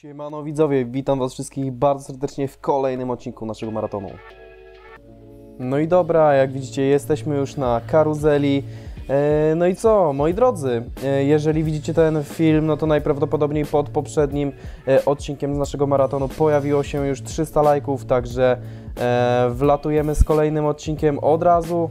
Siemano widzowie, witam was wszystkich bardzo serdecznie w kolejnym odcinku naszego maratonu. No i dobra, jak widzicie jesteśmy już na karuzeli. No i co, moi drodzy, jeżeli widzicie ten film, no to najprawdopodobniej pod poprzednim odcinkiem z naszego maratonu pojawiło się już 300 lajków, także wlatujemy z kolejnym odcinkiem od razu.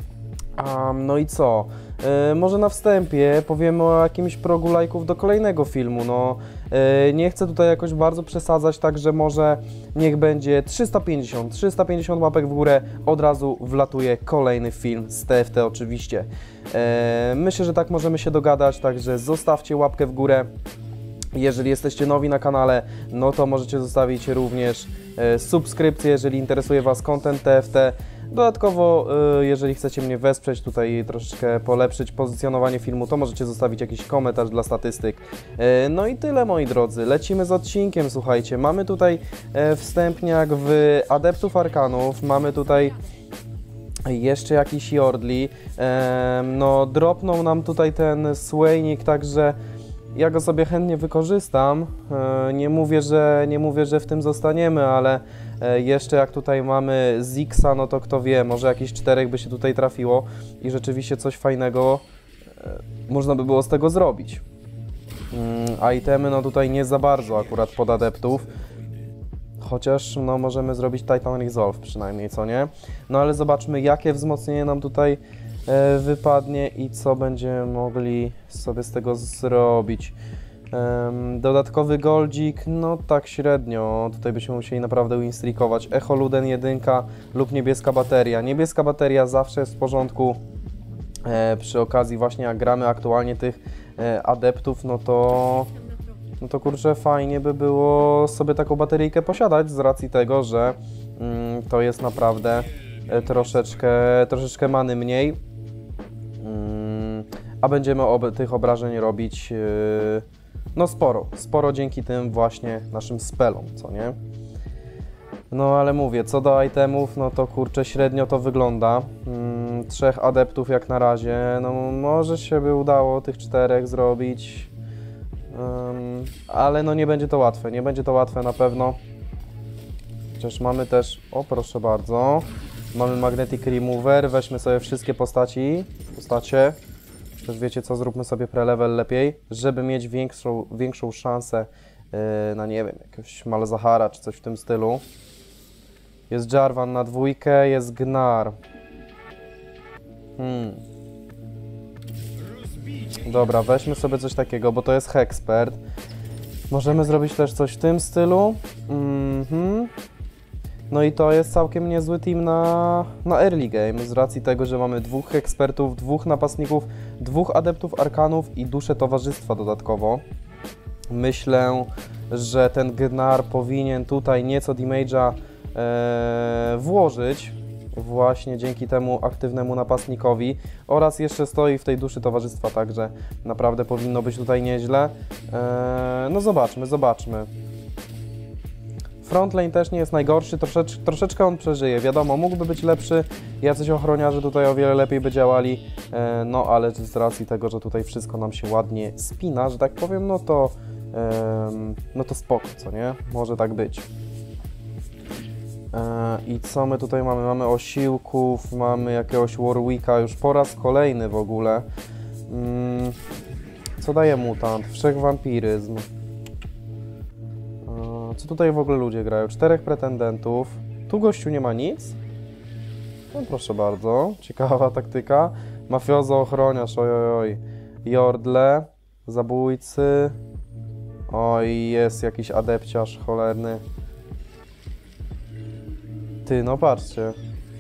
No i co? Może na wstępie powiemy o jakimś progu lajków do kolejnego filmu. No, nie chcę tutaj jakoś bardzo przesadzać, także może niech będzie 350 łapek w górę, od razu wlatuje kolejny film z TFT oczywiście. Myślę, że tak możemy się dogadać, także zostawcie łapkę w górę. Jeżeli jesteście nowi na kanale, no to możecie zostawić również subskrypcję, jeżeli interesuje was content TFT. Dodatkowo, jeżeli chcecie mnie wesprzeć, tutaj troszeczkę polepszyć pozycjonowanie filmu, to możecie zostawić jakiś komentarz dla statystyk. No i tyle, moi drodzy. Lecimy z odcinkiem, słuchajcie. Mamy tutaj wstępniak w Adeptów Arkanów, mamy tutaj jeszcze jakiś Yordli. No, dropnął nam tutaj ten Swaynik, także ja go sobie chętnie wykorzystam. Nie mówię, że w tym zostaniemy, ale jeszcze jak tutaj mamy Zixa, no to kto wie, może jakiś 4 by się tutaj trafiło i rzeczywiście coś fajnego można by było z tego zrobić. Itemy no tutaj nie za bardzo akurat pod adeptów, chociaż no możemy zrobić Titan Resolve przynajmniej, co nie? No ale zobaczmy, jakie wzmocnienie nam tutaj wypadnie i co będziemy mogli sobie z tego zrobić. Dodatkowy goldzik, no tak średnio, tutaj byśmy musieli naprawdę winstreakować. Echo Luden 1 lub niebieska bateria. Niebieska bateria zawsze jest w porządku. Przy okazji właśnie jak gramy aktualnie tych adeptów, no to kurczę, fajnie by było sobie taką bateryjkę posiadać z racji tego, że to jest naprawdę troszeczkę many mniej, a będziemy tych obrażeń robić no sporo dzięki tym właśnie naszym spelom, co nie? No ale mówię, co do itemów, no to kurczę, średnio to wygląda. 3 adeptów jak na razie, no może się by udało tych 4 zrobić, ale no nie będzie to łatwe na pewno. Chociaż mamy też, o proszę bardzo, mamy Magnetic Remover, weźmy sobie wszystkie postacie. Też wiecie co, zróbmy sobie prelevel lepiej, żeby mieć większą szansę na, nie wiem, jakiegoś Malzahara czy coś w tym stylu. Jest Jarvan na 2, jest Gnar. Dobra, weźmy sobie coś takiego, bo to jest Hexpert. Możemy zrobić też coś w tym stylu. No i to jest całkiem niezły team na early game, z racji tego, że mamy 2 ekspertów, 2 napastników, 2 adeptów arkanów i duszę towarzystwa dodatkowo. Myślę, że ten Gnar powinien tutaj nieco damage'a włożyć właśnie dzięki temu aktywnemu napastnikowi oraz jeszcze stoi w tej duszy towarzystwa, także naprawdę powinno być tutaj nieźle. No zobaczmy. Frontlane też nie jest najgorszy, troszeczkę on przeżyje, wiadomo, mógłby być lepszy, jacyś ochroniarze tutaj o wiele lepiej by działali, no ale z racji tego, że tutaj wszystko nam się ładnie spina, że tak powiem, no to spoko, co nie? Może tak być. I co my tutaj mamy? Mamy osiłków, mamy jakiegoś Warwicka, już po raz kolejny w ogóle. Co daje mutant? Wszechwampiryzm. Co tutaj w ogóle ludzie grają? 4 pretendentów. Tu gościu nie ma nic. No proszę bardzo. Ciekawa taktyka. Mafiozo, ochroniarz, ojojoj. Yordle, zabójcy. Oj, jest jakiś adepciarz cholerny. Ty, no patrzcie.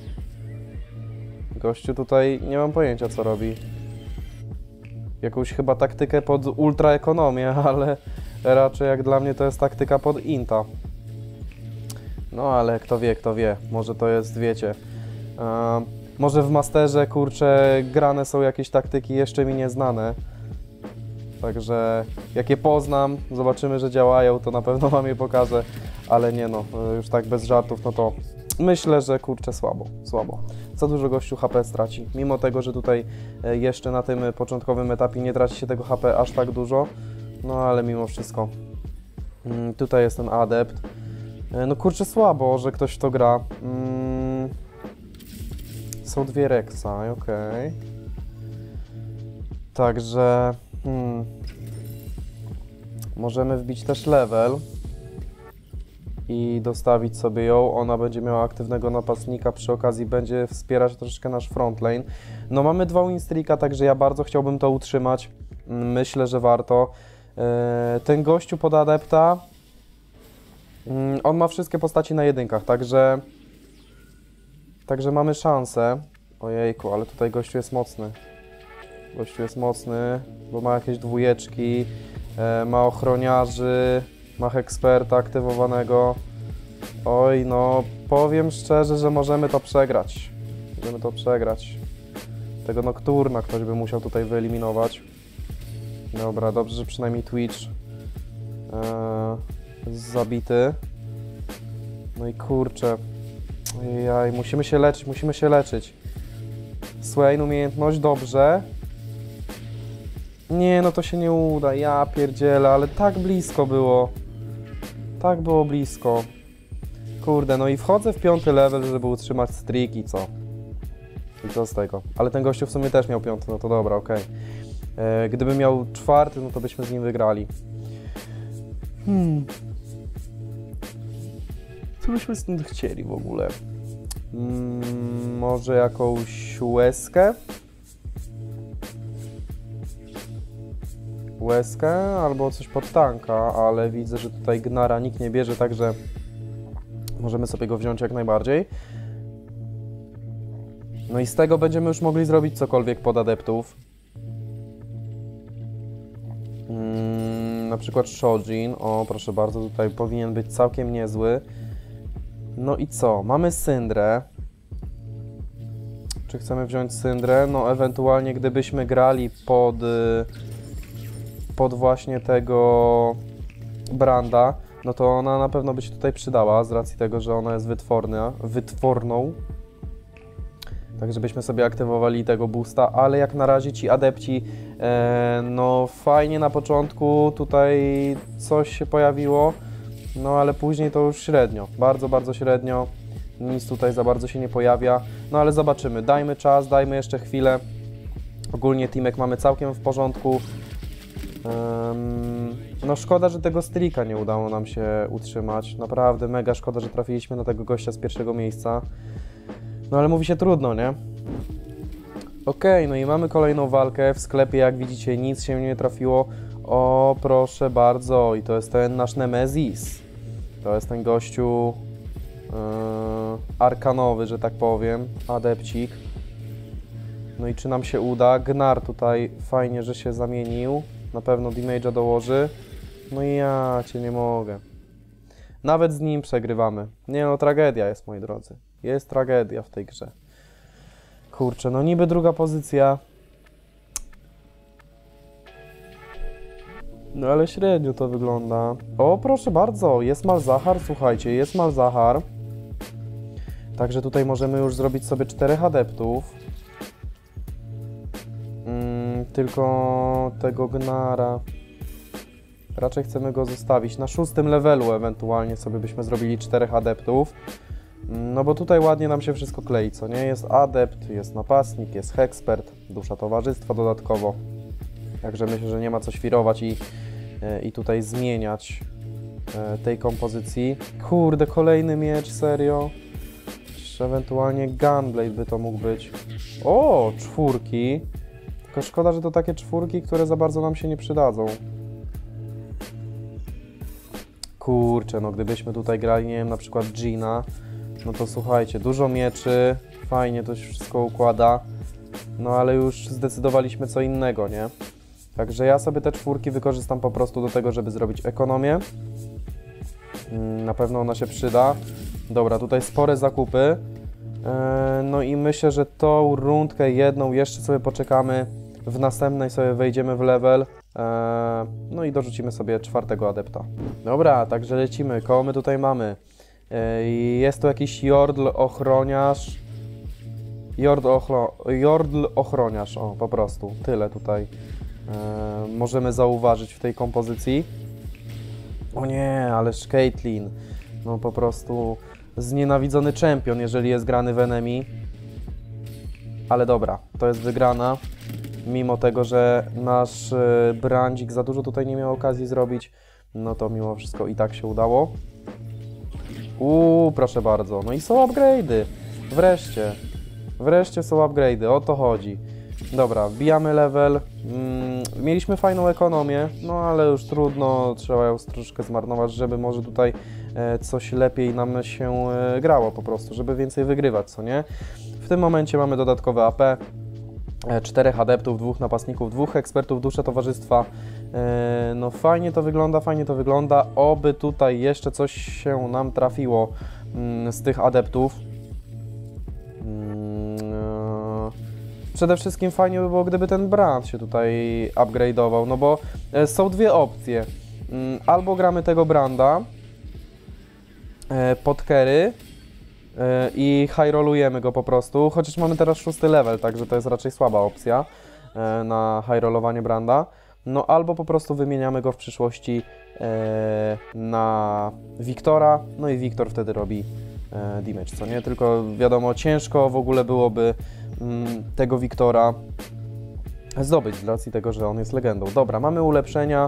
Gościu tutaj nie mam pojęcia co robi. Jakąś chyba taktykę pod ultraekonomię, ale raczej jak dla mnie to jest taktyka pod inta. No ale kto wie, może to jest, wiecie, może w masterze, kurczę, grane są jakieś taktyki jeszcze mi nieznane. Także jak je poznam, zobaczymy, że działają, to na pewno wam je pokażę, ale nie no, już tak bez żartów, no to myślę, że kurczę słabo. Za dużo gościu HP straci, mimo tego, że tutaj jeszcze na tym początkowym etapie nie traci się tego HP aż tak dużo, no ale mimo wszystko Tutaj jest ten adept. No kurczę, słabo, że ktoś w to gra. Są dwie Rek'Sai, okej. Także... Możemy wbić też level i dostawić sobie ją. Ona będzie miała aktywnego napastnika, przy okazji będzie wspierać troszeczkę nasz frontlane. No mamy 2 win-streaka, także ja bardzo chciałbym to utrzymać. Myślę, że warto. Ten gościu pod adepta, on ma wszystkie postaci na jedynkach, także mamy szansę. Ojejku, ale tutaj gościu jest mocny. Gościu jest mocny, bo ma jakieś dwójeczki, ma ochroniarzy, ma Hexperta aktywowanego. Oj, no powiem szczerze, że możemy to przegrać. Możemy to przegrać. Tego Nocturna ktoś by musiał tutaj wyeliminować. Dobra, dobrze, że przynajmniej Twitch jest zabity. No i kurczę. Ojej, musimy się leczyć. Swain, umiejętność, dobrze. Nie, no to się nie uda, ja pierdzielę, ale tak blisko było. Tak było blisko. Kurde, no i wchodzę w 5. level, żeby utrzymać streak i co? I co z tego? Ale ten gościu w sumie też miał 5, no to dobra, okej. Gdyby miał 4, no to byśmy z nim wygrali. Co byśmy stąd chcieli w ogóle? Może jakąś łezkę? Łezkę albo coś pod tanka, ale widzę, że tutaj Gnara nikt nie bierze, także możemy sobie go wziąć jak najbardziej. No i z tego będziemy już mogli zrobić cokolwiek pod adeptów. Na przykład Shojin, o proszę bardzo, tutaj powinien być całkiem niezły. No i co? Mamy Syndrę. Czy chcemy wziąć Syndrę? No ewentualnie gdybyśmy grali pod właśnie tego Branda, no to ona na pewno by się tutaj przydała, z racji tego, że ona jest wytworną. Tak, żebyśmy sobie aktywowali tego boosta, ale jak na razie ci adepci, no fajnie na początku tutaj coś się pojawiło, no ale później to już średnio, bardzo, bardzo średnio, nic tutaj za bardzo się nie pojawia, no ale zobaczymy, dajmy czas, dajmy jeszcze chwilę. Ogólnie teamek mamy całkiem w porządku. No szkoda, że tego streaka nie udało nam się utrzymać. Naprawdę mega szkoda, że trafiliśmy na tego gościa z 1. miejsca. No ale mówi się trudno, nie? Okej, no i mamy kolejną walkę. W sklepie, jak widzicie, nic się nie trafiło. O, proszę bardzo. I to jest ten nasz Nemesis. To jest ten gościu arkanowy, że tak powiem. Adepcik. No i czy nam się uda? Gnar tutaj fajnie, że się zamienił. Na pewno damage'a dołoży. No i ja cię nie mogę. Nawet z nim przegrywamy. Nie no, tragedia jest, moi drodzy. Jest tragedia w tej grze. Kurczę, no niby druga pozycja. No ale średnio to wygląda. O, proszę bardzo, jest Malzahar, słuchajcie, jest Malzahar. Także tutaj możemy już zrobić sobie 4 adeptów. Tylko tego Gnara raczej chcemy go zostawić. Na 6. levelu ewentualnie sobie byśmy zrobili 4 adeptów. No bo tutaj ładnie nam się wszystko klei, co nie? Jest adept, jest napastnik, jest hexpert, dusza towarzystwa dodatkowo. Także myślę, że nie ma co świrować i tutaj zmieniać tej kompozycji. Kurde, kolejny miecz, serio? Czy ewentualnie Gunblade by to mógł być. O, 4. Tylko szkoda, że to takie 4, które za bardzo nam się nie przydadzą. Kurczę, no gdybyśmy tutaj grali, nie wiem, na przykład Gina, no to słuchajcie, dużo mieczy, fajnie to się wszystko układa, no ale już zdecydowaliśmy co innego, nie? Także ja sobie te 4 wykorzystam po prostu do tego, żeby zrobić ekonomię. Na pewno ona się przyda. Dobra, tutaj spore zakupy. No i myślę, że tą rundkę jedną jeszcze sobie poczekamy. W następnej sobie wejdziemy w level. No i dorzucimy sobie 4. adepta. Dobra, także lecimy. Koło my tutaj mamy? Jest to jakiś Jordl Ochroniarz. Jordl Ochroniarz, o po prostu. Tyle tutaj możemy zauważyć w tej kompozycji. O nie, ależ Caitlyn. No po prostu znienawidzony czempion, jeżeli jest grany w enemy. Ale dobra, to jest wygrana. Mimo tego, że nasz brandzik za dużo tutaj nie miał okazji zrobić, no to mimo wszystko i tak się udało. Proszę bardzo. No i są upgrade'y. Wreszcie. Wreszcie są upgrade'y, o to chodzi. Dobra, wbijamy level. Mieliśmy fajną ekonomię, no ale już trudno, trzeba ją troszeczkę zmarnować, żeby może tutaj coś lepiej nam się grało po prostu, żeby więcej wygrywać, co nie? W tym momencie mamy dodatkowe AP, 4 adeptów, 2 napastników, 2 ekspertów, dusze towarzystwa. No fajnie to wygląda, oby tutaj jeszcze coś się nam trafiło z tych adeptów. Przede wszystkim fajnie by było, gdyby ten brand się tutaj upgrade'ował, no bo są dwie opcje. Albo gramy tego branda pod carry i high-rollujemy go po prostu, chociaż mamy teraz 6 level, także to jest raczej słaba opcja na high-rollowanie branda. No albo po prostu wymieniamy go w przyszłości na Wiktora, no i Wiktor wtedy robi damage, co nie? Tylko wiadomo, ciężko w ogóle byłoby tego Wiktora zdobyć z racji tego, że on jest legendą. Dobra, mamy ulepszenia.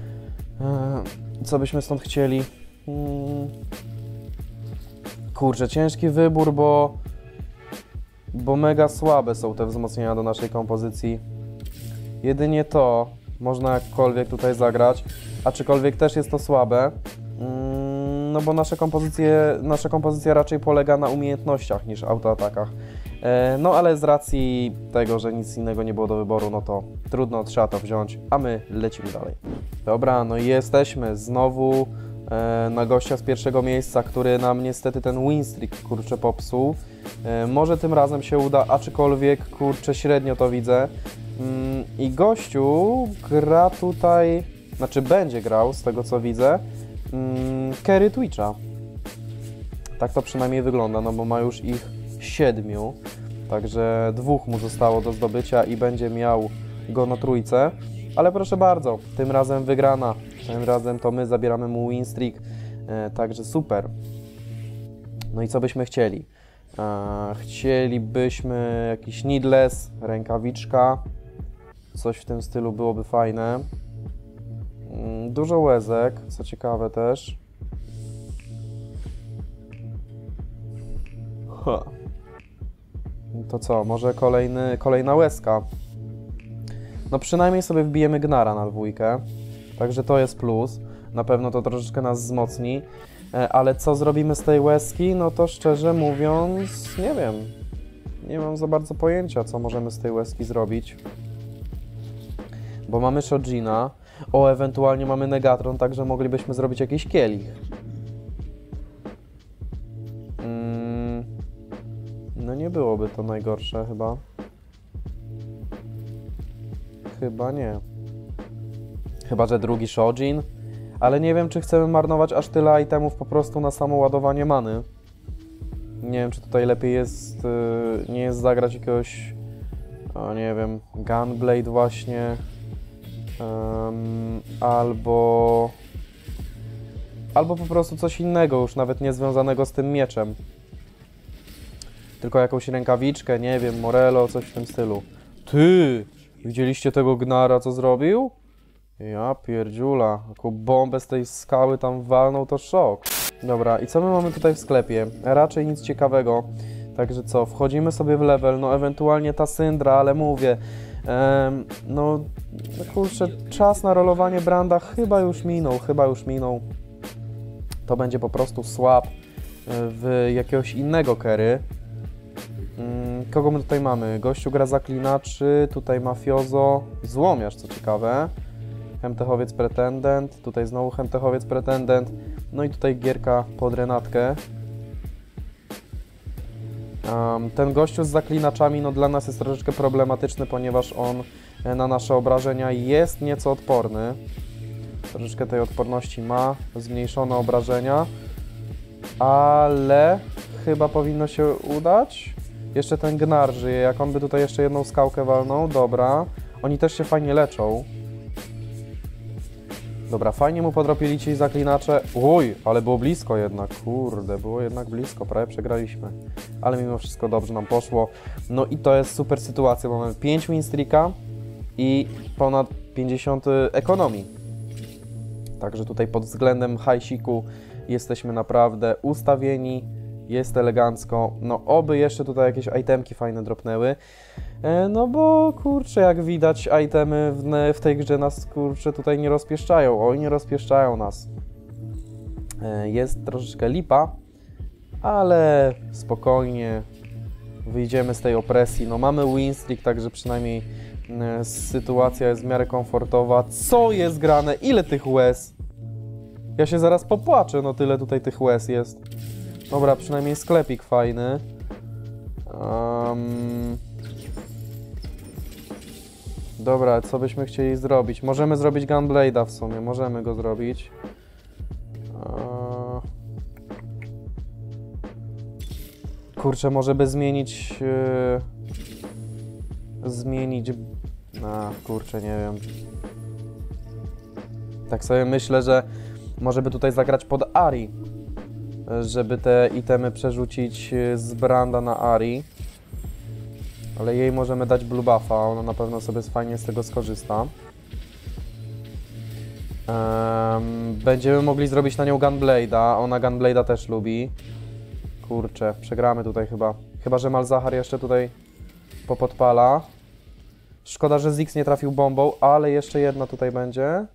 Co byśmy stąd chcieli? Kurczę, ciężki wybór, bo mega słabe są te wzmocnienia do naszej kompozycji. Jedynie to można jakkolwiek tutaj zagrać, aczkolwiek też jest to słabe. No bo nasza kompozycja raczej polega na umiejętnościach niż autoatakach. No ale z racji tego, że nic innego nie było do wyboru, no to trudno, trzeba to wziąć, a my lecimy dalej. Dobra, no i jesteśmy znowu na gościa z pierwszego miejsca, który nam niestety ten winstreak, kurczę, popsuł. Może tym razem się uda, aczkolwiek, kurczę, średnio to widzę. I gościu gra tutaj, znaczy będzie grał, z tego co widzę, carry Twitcha. Tak to przynajmniej wygląda, no bo ma już ich 7, także 2 mu zostało do zdobycia i będzie miał go na trójce. Ale proszę bardzo, tym razem wygrana, tym razem to my zabieramy mu winstreak, także super. No i co byśmy chcieli? Chcielibyśmy jakiś needless, rękawiczka, coś w tym stylu byłoby fajne. Dużo łezek, co ciekawe też. To co, może kolejna łezka? No przynajmniej sobie wbijemy Gnara na 2, także to jest plus. Na pewno to troszeczkę nas wzmocni. Ale co zrobimy z tej łezki? No to szczerze mówiąc, nie wiem. Nie mam za bardzo pojęcia, co możemy z tej łezki zrobić. Bo mamy Shojina. O, ewentualnie mamy Negatron, także moglibyśmy zrobić jakiś kielich. No nie byłoby to najgorsze chyba. Chyba nie. Chyba, że drugi Shojin. Ale nie wiem, czy chcemy marnować aż tyle itemów po prostu na samo ładowanie many. Nie wiem, czy tutaj lepiej jest, nie jest zagrać jakiegoś, nie wiem, Gunblade właśnie. Albo po prostu coś innego, już nawet nie związanego z tym mieczem. Tylko jakąś rękawiczkę, nie wiem, Morello, coś w tym stylu. Ty! Widzieliście tego Gnara, co zrobił? Ja pierdziula, jaką bombę z tej skały tam walnął, to szok. Dobra, i co my mamy tutaj w sklepie? Raczej nic ciekawego. Także co, wchodzimy sobie w level, no ewentualnie ta Syndra, ale mówię, no kurczę, czas na rolowanie branda chyba już minął. To będzie po prostu swap w jakiegoś innego carry. Kogo my tutaj mamy? Gościu gra zaklinaczy, tutaj mafiozo, złomiarz, co ciekawe. Chemtechowiec pretendent, tutaj znowu chemtechowiec pretendent, no i tutaj gierka pod Renatkę. Ten gościu z zaklinaczami no dla nas jest troszeczkę problematyczny, ponieważ on na nasze obrażenia jest nieco odporny. Troszeczkę tej odporności ma, zmniejszone obrażenia, ale chyba powinno się udać. Jeszcze ten Gnar żyje, jak on by tutaj jeszcze jedną skałkę walnął, dobra. Oni też się fajnie leczą. Dobra, fajnie mu podropili ci zaklinacze. Uj, ale było blisko jednak, kurde, było jednak blisko, prawie przegraliśmy. Ale mimo wszystko dobrze nam poszło. No i to jest super sytuacja, bo mamy 5 win streaka i ponad 50 ekonomii. Także tutaj pod względem hajsiku jesteśmy naprawdę ustawieni, jest elegancko. No oby jeszcze tutaj jakieś itemki fajne dropnęły. No bo kurczę, jak widać, itemy w tej grze nas kurczę tutaj nie rozpieszczają. Oj, nie rozpieszczają nas. Jest troszeczkę lipa, ale spokojnie wyjdziemy z tej opresji. No mamy win streak, także przynajmniej sytuacja jest w miarę komfortowa. Co jest grane? Ile tych łez? Ja się zaraz popłaczę, no tyle tutaj tych łez jest. Dobra, przynajmniej sklepik fajny. Dobra, co byśmy chcieli zrobić? Możemy zrobić Gunblade'a w sumie, możemy go zrobić. Kurczę, może by zmienić... kurczę, nie wiem. Tak sobie myślę, że może by tutaj zagrać pod Ahri, żeby te itemy przerzucić z Branda na Ahri. Ale jej możemy dać blue buffa, ona na pewno sobie fajnie z tego skorzysta. Będziemy mogli zrobić na nią Gunblade'a, ona Gunblade'a też lubi. Kurczę, przegramy tutaj chyba. Chyba że Malzahar jeszcze tutaj popodpala. Szkoda, że Ziggs nie trafił bombą, ale jeszcze jedna tutaj będzie.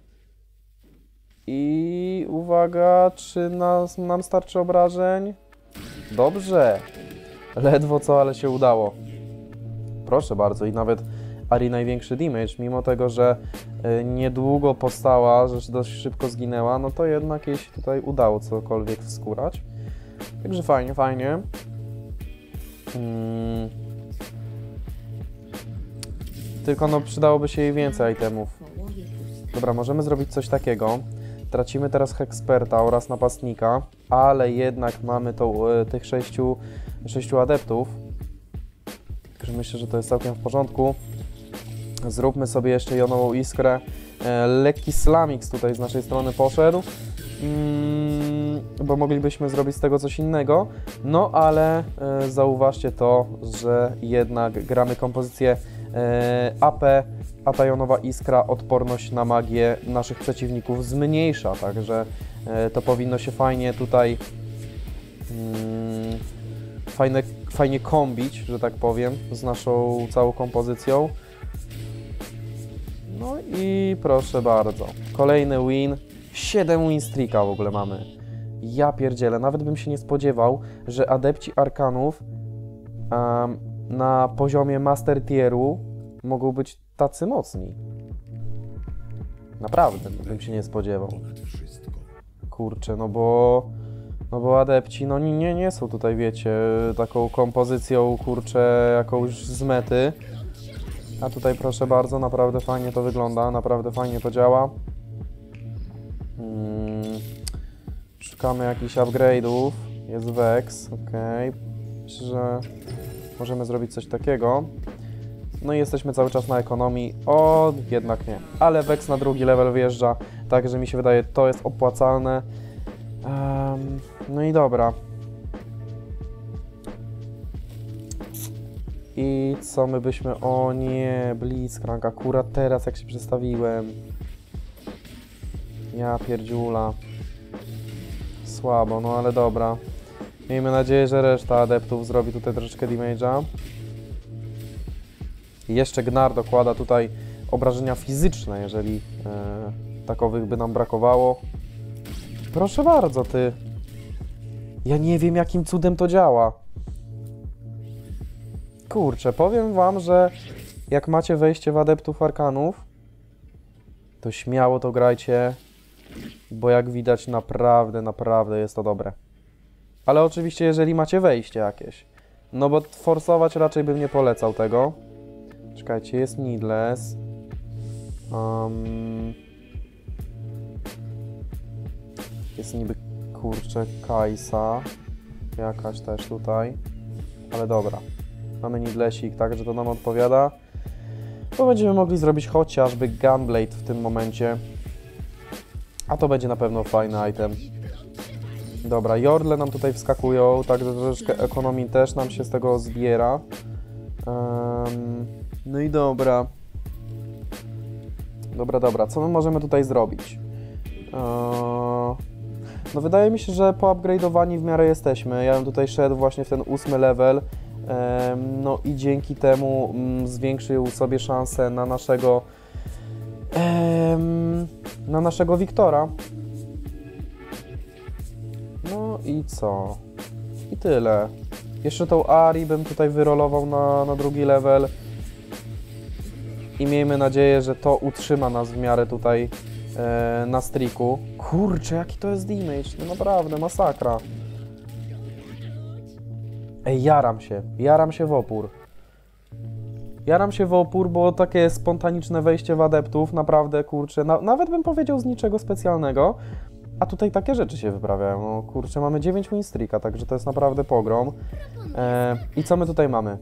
I uwaga, czy nam starczy obrażeń? Dobrze. Ledwo co, ale się udało. Proszę bardzo, i nawet Ahri największy damage, mimo tego, że niedługo powstała, że dość szybko zginęła, no to jednak jej się tutaj udało cokolwiek wskórać. Także fajnie, fajnie. Tylko no przydałoby się jej więcej itemów. Dobra, możemy zrobić coś takiego. Tracimy teraz Hexperta oraz Napastnika, ale jednak mamy tych 6 adeptów. Także myślę, że to jest całkiem w porządku. Zróbmy sobie jeszcze jonową iskrę. Lekki slamix tutaj z naszej strony poszedł. Bo moglibyśmy zrobić z tego coś innego. No ale zauważcie to, że jednak gramy kompozycję AP, a ta jonowa iskra odporność na magię naszych przeciwników zmniejsza, także to powinno się fajnie tutaj fajnie kombić, że tak powiem, z naszą całą kompozycją. No i proszę bardzo, kolejny win, 7 win streaka w ogóle mamy. Ja pierdzielę, nawet bym się nie spodziewał, że adepci arkanów na poziomie master tieru mogą być tacy mocni. Naprawdę bym się nie spodziewał. Kurczę, no bo adepci no nie są tutaj, wiecie, taką kompozycją, kurczę, jakąś z mety. A tutaj proszę bardzo, naprawdę fajnie to wygląda, naprawdę fajnie to działa. Szukamy jakichś upgrade'ów. Jest Vex, ok. Myślę, że możemy zrobić coś takiego. No i jesteśmy cały czas na ekonomii. O, jednak nie. Ale Vex na drugi level wjeżdża, także mi się wydaje, to jest opłacalne. No i dobra. I co my byśmy... O nie, Blitzcrank, akurat teraz jak się przestawiłem. Ja pierdziula. Słabo, no ale dobra. Miejmy nadzieję, że reszta adeptów zrobi tutaj troszeczkę damage'a. Jeszcze Gnar dokłada tutaj obrażenia fizyczne, jeżeli takowych by nam brakowało. Proszę bardzo, ty. Ja nie wiem, jakim cudem to działa. Kurczę, powiem wam, że jak macie wejście w adeptów arkanów, to śmiało to grajcie, bo jak widać naprawdę jest to dobre. Ale oczywiście, jeżeli macie wejście jakieś. No bo forsować raczej bym nie polecał tego. Czekajcie, jest Needless. Jest niby, kurczę, Kajsa. Jakaś też tutaj. Ale dobra. Mamy Needlessik, także to nam odpowiada. Bo będziemy mogli zrobić chociażby Gunblade w tym momencie. A to będzie na pewno fajny item. Dobra, Jordle nam tutaj wskakują, także troszeczkę ekonomii też nam się z tego zbiera. No i dobra. Dobra, co my możemy tutaj zrobić? No wydaje mi się, że poupgrade'owani w miarę jesteśmy. Ja bym tutaj szedł właśnie w ten 8 level. No i dzięki temu zwiększył sobie szansę na naszego Wiktora. No i co? I tyle. Jeszcze tą Ari bym tutaj wyrolował na drugi level. I miejmy nadzieję, że to utrzyma nas w miarę tutaj na streaku. Kurczę, jaki to jest damage. No naprawdę, masakra. Ej, jaram się w opór. Jaram się w opór, bo takie spontaniczne wejście w adeptów, naprawdę, kurczę, nawet bym powiedział z niczego specjalnego, a tutaj takie rzeczy się wyprawiają. No kurczę, mamy 9 win streaka, także to jest naprawdę pogrom. I co my tutaj mamy?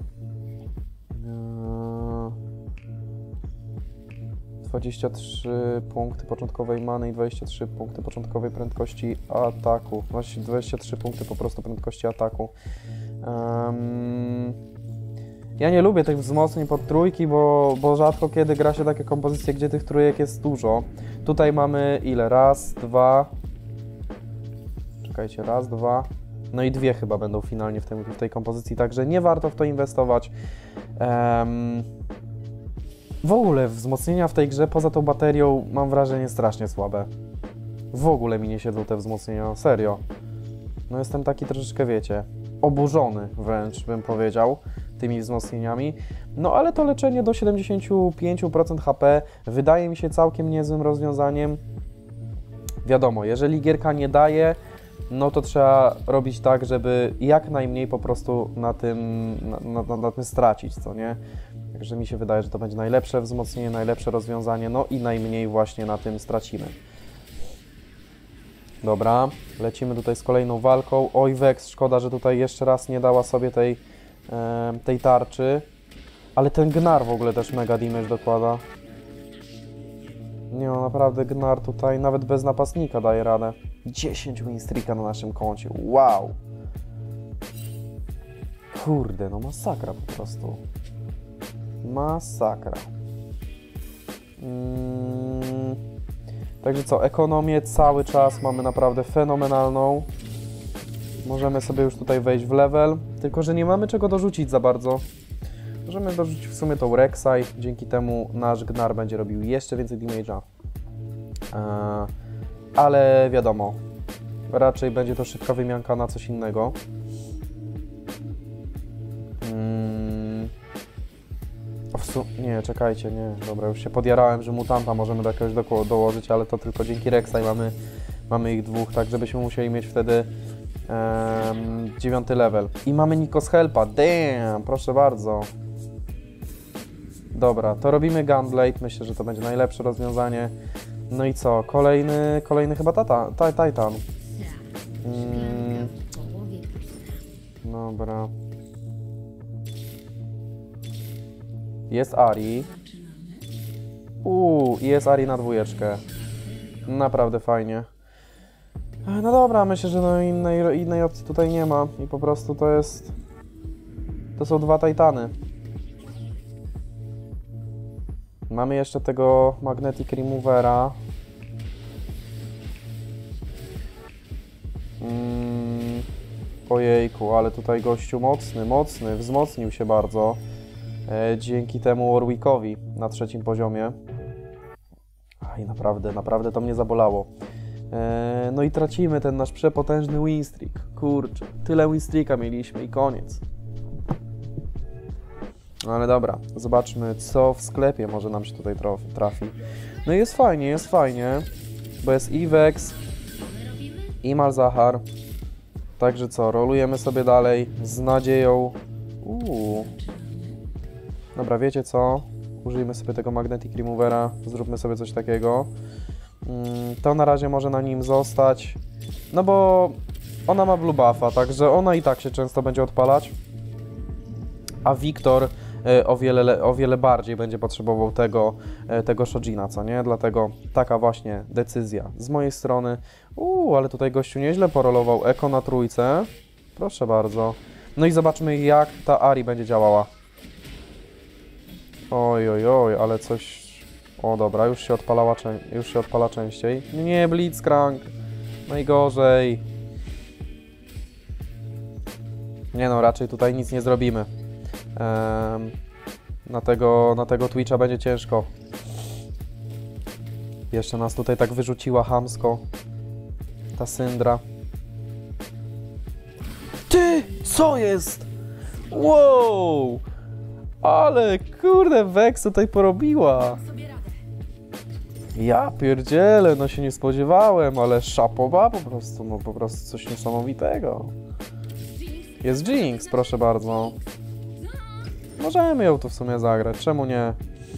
23 punkty początkowej many i 23 punkty początkowej prędkości ataku. Właściwie 23 punkty po prostu prędkości ataku. Ja nie lubię tych wzmocnień pod trójki, bo rzadko kiedy gra się takie kompozycje, gdzie tych trójek jest dużo. Tutaj mamy ile? Raz, dwa... Czekajcie, raz, dwa... No i dwie chyba będą finalnie w tej kompozycji, także nie warto w to inwestować. W ogóle wzmocnienia w tej grze poza tą baterią mam wrażenie strasznie słabe. W ogóle mi nie siedzą te wzmocnienia, serio. No jestem taki troszeczkę, wiecie, oburzony wręcz bym powiedział tymi wzmocnieniami. No ale to leczenie do 75% HP wydaje mi się całkiem niezłym rozwiązaniem. Wiadomo, jeżeli gierka nie daje, no to trzeba robić tak, żeby jak najmniej po prostu na tym stracić, co nie? Także mi się wydaje, że to będzie najlepsze wzmocnienie, najlepsze rozwiązanie, no i najmniej właśnie na tym stracimy. Dobra, lecimy tutaj z kolejną walką. Oj, Vex, szkoda, że tutaj jeszcze raz nie dała sobie tej tarczy. Ale ten Gnar w ogóle też mega damage dokłada. Nie no, naprawdę Gnar tutaj nawet bez napastnika daje radę. 10 win streaka na naszym koncie, wow! Kurde, no masakra po prostu. Masakra. Także co, ekonomię cały czas mamy naprawdę fenomenalną. Możemy sobie już tutaj wejść w level, tylko że nie mamy czego dorzucić za bardzo. Możemy dorzucić w sumie tą Rek'Sai, dzięki temu nasz Gnar będzie robił jeszcze więcej damage'a. Ale wiadomo, raczej będzie to szybka wymianka na coś innego. Nie, czekajcie, nie, dobra, już się podjarałem, że mutanta możemy do jakiegoś dołożyć, ale to tylko dzięki Rek'Sai mamy ich dwóch, tak żebyśmy musieli mieć wtedy 9 level. I mamy Nikos Helpa, damn, proszę bardzo. Dobra, to robimy Gunblade, myślę, że to będzie najlepsze rozwiązanie. No i co, kolejny chyba Titan. Dobra. Jest Ari. Jest Ari na dwójeczkę. Naprawdę fajnie. No dobra, myślę, że no innej opcji tutaj nie ma. I po prostu to są dwa Titany. Mamy jeszcze tego Magnetic Removera. Ojejku, ale tutaj gościu mocny, wzmocnił się bardzo. Dzięki temu Warwickowi na 3. poziomie. Aj, naprawdę to mnie zabolało. No i tracimy ten nasz przepotężny winstreak. Kurczę, tyle winstreaka mieliśmy i koniec. No ale dobra, zobaczmy co w sklepie może nam się tutaj trafi. No i jest fajnie, bo jest i Vex, i Malzahar. Także co, rolujemy sobie dalej z nadzieją. Dobra, wiecie co? Użyjmy sobie tego Magnetic Removera, zróbmy sobie coś takiego. To na razie może na nim zostać, no bo ona ma blue buffa, także ona i tak się często będzie odpalać. A Wiktor o wiele bardziej będzie potrzebował tego Shojina, co nie? Dlatego taka właśnie decyzja z mojej strony. Ale tutaj gościu nieźle porolował Eko na trójce. Proszę bardzo. No i zobaczmy, jak ta Ahri będzie działała. Oj, oj, oj, ale coś... O dobra, już się odpala częściej. Nie, Blitzcrank. Najgorzej. Nie no, raczej tutaj nic nie zrobimy. Na tego Twitcha będzie ciężko. Jeszcze nas tutaj tak wyrzuciła chamsko ta Syndra. Ty! Co jest? Wow! Ale kurde, Vex tutaj porobiła. Ja pierdzielę, no się nie spodziewałem, ale szapoba po prostu, no po prostu coś niesamowitego. Jest Jinx, proszę bardzo. Możemy ją tu w sumie zagrać, czemu nie?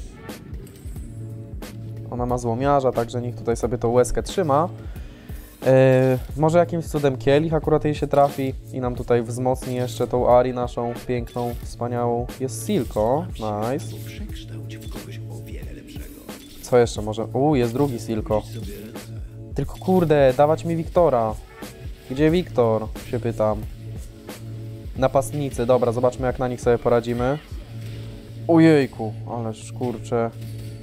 Ona ma złomiarza, także niech tutaj sobie tą łezkę trzyma. Może jakimś cudem Kielich akurat jej się trafi i nam tutaj wzmocni jeszcze tą Ahri naszą piękną, wspaniałą. Jest Silco, nice. Co jeszcze może? Jest drugi Silco. Tylko kurde, dawać mi Wiktora. Gdzie Wiktor? Się pytam. Napastnicy, dobra, zobaczmy jak na nich sobie poradzimy. Ojejku, ależ kurczę.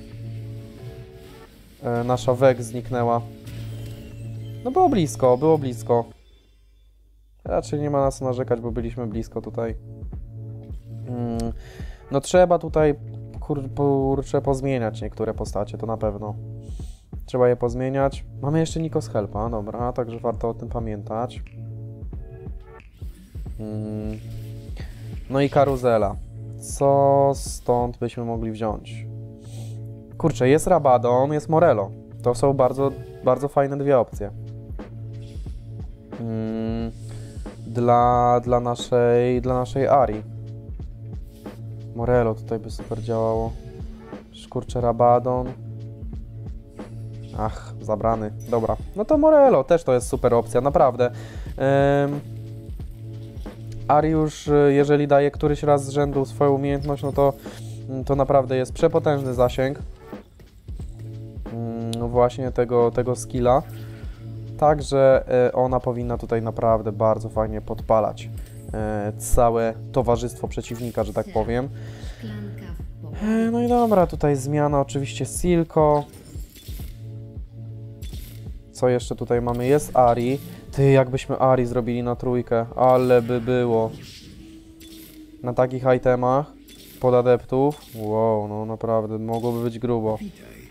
Nasza Vex zniknęła. No było blisko, było blisko. Raczej nie ma na co narzekać, bo byliśmy blisko tutaj. No trzeba tutaj kurczę pozmieniać niektóre postacie, to na pewno. Trzeba je pozmieniać. Mamy jeszcze Nikos Helpa, dobra, także warto o tym pamiętać. No i karuzela. Co stąd byśmy mogli wziąć? Kurczę, jest Rabadon, jest Morello. To są bardzo, bardzo fajne dwie opcje. Dla naszej Ahri. Morello tutaj by super działało. Kurczę, Rabadon. Ach, zabrany. Dobra. No to Morello też to jest super opcja, naprawdę. Ahri już, jeżeli daje któryś raz z rzędu swoją umiejętność, no to naprawdę jest przepotężny zasięg. Właśnie tego skilla. Także ona powinna tutaj naprawdę bardzo fajnie podpalać całe towarzystwo przeciwnika, że tak powiem. No i dobra, tutaj zmiana oczywiście Silco. Co jeszcze tutaj mamy? Jest Ahri. Ty, jakbyśmy Ahri zrobili na trójkę, ale by było. Na takich itemach pod adeptów. Wow, no naprawdę, mogłoby być grubo.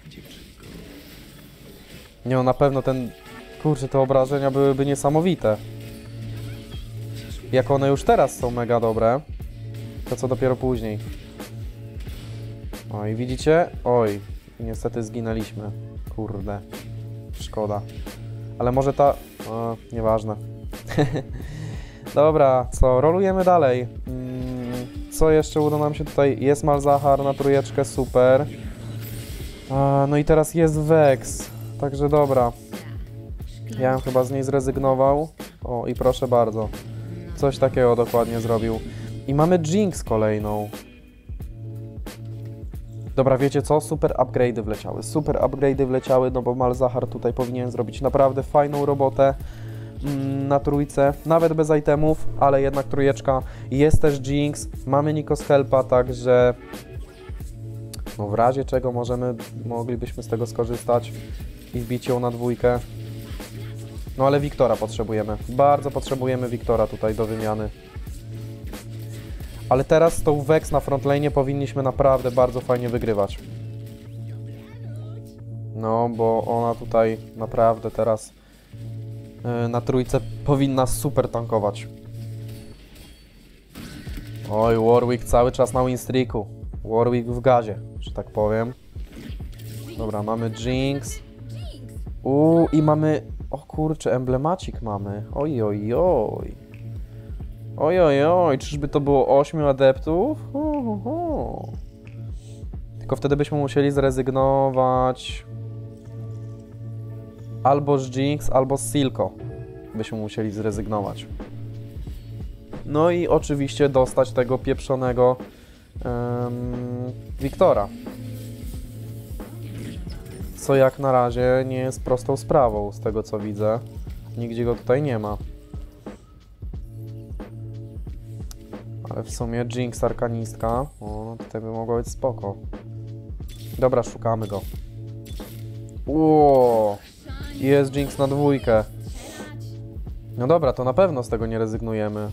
Nie no, na pewno kurczę, te obrażenia byłyby niesamowite. Jak one już teraz są mega dobre, to co dopiero później. Oj, widzicie? Oj, niestety zginęliśmy. Kurde, szkoda. Ale może nieważne. Dobra, co? Rolujemy dalej. Co jeszcze uda nam się tutaj? Jest Malzahar na trójeczkę, super. No i teraz jest Vex. Także dobra. Ja bym chyba z niej zrezygnował. O, i proszę bardzo. Coś takiego dokładnie zrobił. I mamy Jinx kolejną. Dobra, wiecie co? Super upgrade'y wleciały. Super upgrade'y wleciały, no bo Malzahar tutaj powinien zrobić naprawdę fajną robotę na trójce. Nawet bez itemów, ale jednak trójeczka. Jest też Jinx. Mamy Nikos Helpa, także... No w razie czego moglibyśmy z tego skorzystać i wbić ją na dwójkę. No ale Wiktora potrzebujemy. Bardzo potrzebujemy Wiktora tutaj do wymiany. Ale teraz z tą Vex na frontlane powinniśmy naprawdę bardzo fajnie wygrywać. No, bo ona tutaj naprawdę teraz na trójce powinna super tankować. Oj, Warwick cały czas na winstreaku. Warwick w gazie, że tak powiem. Dobra, mamy Jinx. I mamy... O kurczę, emblemacik mamy. Oj, oj, oj. Oj, oj, oj, czyżby to było 8 adeptów? Tylko wtedy byśmy musieli zrezygnować albo z Jinx, albo z Silco. Byśmy musieli zrezygnować. No i oczywiście dostać tego pieprzonego Wiktora. Co jak na razie nie jest prostą sprawą, z tego co widzę. Nigdzie go tutaj nie ma. Ale w sumie Jinx arkanistka. O, tutaj by mogło być spoko. Dobra, szukamy go. Ło, jest Jinx na 2. No dobra, to na pewno z tego nie rezygnujemy.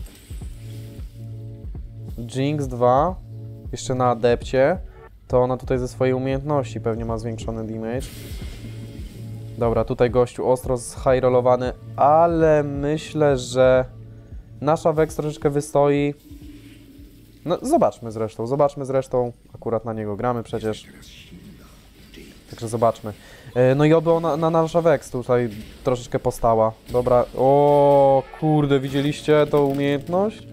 Jinx 2. Jeszcze na adepcie. To ona tutaj ze swojej umiejętności pewnie ma zwiększony damage. Dobra, tutaj gościu ostro zhighrollowany, ale myślę, że nasza Vex troszeczkę wystoi. No, zobaczmy zresztą. Akurat na niego gramy przecież. Także zobaczmy. No i oby ona, na nasza Vex tutaj troszeczkę postała. Dobra, o kurde, widzieliście tą umiejętność?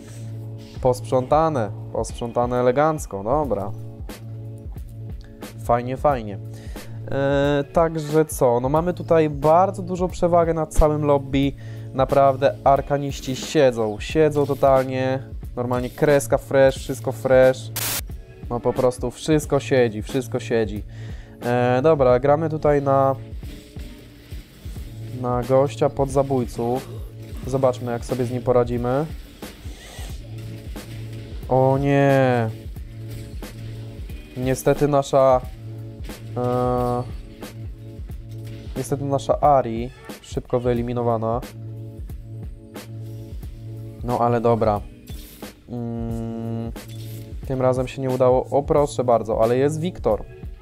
Posprzątane elegancko, dobra. Fajnie, fajnie. Także co, no mamy tutaj bardzo dużą przewagę nad całym lobby. Naprawdę arkaniści siedzą totalnie. Normalnie kreska fresh, wszystko fresh. No po prostu wszystko siedzi. Dobra, gramy tutaj na gościa pod zabójców. Zobaczmy, jak sobie z nim poradzimy. O nie! Niestety nasza Ahri szybko wyeliminowana. No ale dobra. Tym razem się nie udało. O proszę bardzo, ale jest Wiktor.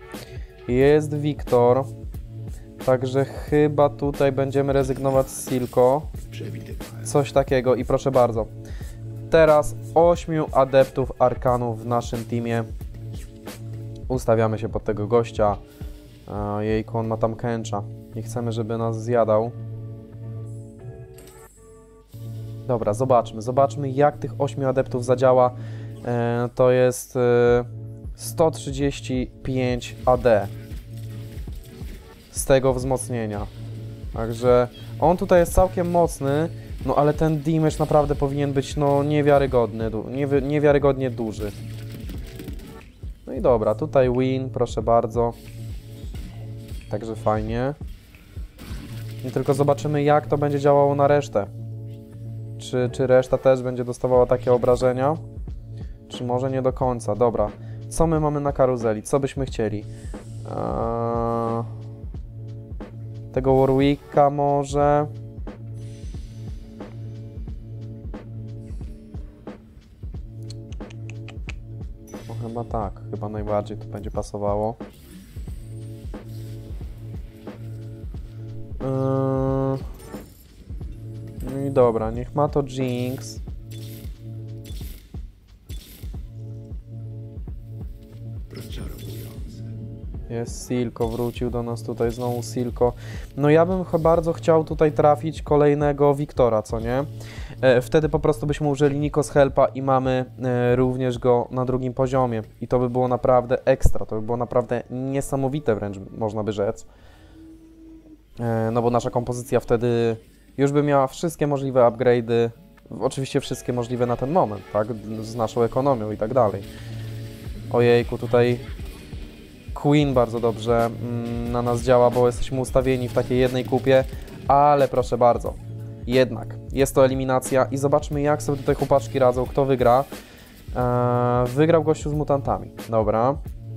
Także chyba tutaj będziemy rezygnować z Silco. Coś takiego i proszę bardzo. Teraz 8 adeptów arkanów w naszym teamie. Ustawiamy się pod tego gościa. Jejku, on ma tam Kencha. Nie chcemy, żeby nas zjadał. Dobra, zobaczmy jak tych 8 adeptów zadziała. To jest 135 AD z tego wzmocnienia. Także on tutaj jest całkiem mocny, no ale ten damage naprawdę powinien być no niewiarygodny, niewiarygodnie duży. No i dobra, tutaj win, proszę bardzo. Także fajnie. I tylko zobaczymy, jak to będzie działało na resztę. Czy reszta też będzie dostawała takie obrażenia? Czy może nie do końca? Dobra. Co my mamy na karuzeli? Co byśmy chcieli? Tego Warwicka może... No chyba tak. Chyba najbardziej to będzie pasowało. No i dobra, niech ma to Jinx. Jest Silco, wrócił do nas tutaj znowu Silco. No ja bym bardzo chciał tutaj trafić kolejnego Wiktora, co nie? Wtedy po prostu byśmy użyli Nikos Helpa i mamy również go na drugim poziomie. I to by było naprawdę ekstra, to by było naprawdę niesamowite wręcz, można by rzec. No bo nasza kompozycja wtedy już by miała wszystkie możliwe upgrade'y, oczywiście wszystkie możliwe na ten moment, tak? Z naszą ekonomią i tak dalej. Ojejku, tutaj Queen bardzo dobrze na nas działa, bo jesteśmy ustawieni w takiej jednej kupie, ale proszę bardzo, jednak jest to eliminacja i zobaczmy, jak sobie tutaj chłopaczki radzą, kto wygra. Wygrał gościu z mutantami, dobra.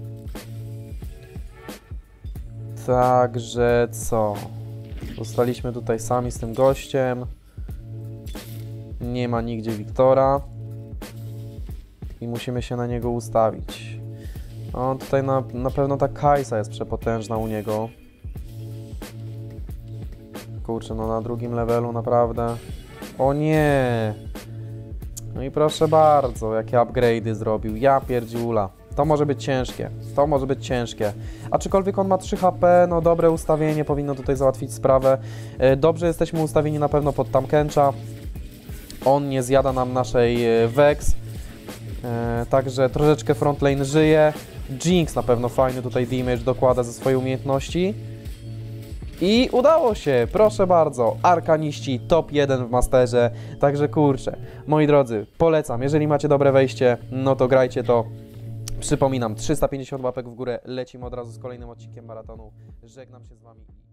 Także co? Zostaliśmy tutaj sami z tym gościem. Nie ma nigdzie Wiktora. I musimy się na niego ustawić. O, tutaj na pewno ta Kajsa jest przepotężna u niego. Kurczę, no na drugim levelu naprawdę. O nie! No i proszę bardzo, jakie upgrade'y zrobił. Ja pierdziula. To może być ciężkie. Aczkolwiek on ma 3 HP, no dobre ustawienie, powinno tutaj załatwić sprawę. Dobrze jesteśmy ustawieni na pewno pod Tamkencha. On nie zjada nam naszej Vex. Także troszeczkę frontlane żyje. Jinx na pewno fajny tutaj damage dokłada ze swojej umiejętności. I udało się, proszę bardzo, Arkaniści top 1 w Masterze, także kurczę, moi drodzy, polecam, jeżeli macie dobre wejście, no to grajcie to. Przypominam, 350 łapek w górę, lecimy od razu z kolejnym odcinkiem maratonu, żegnam się z Wami.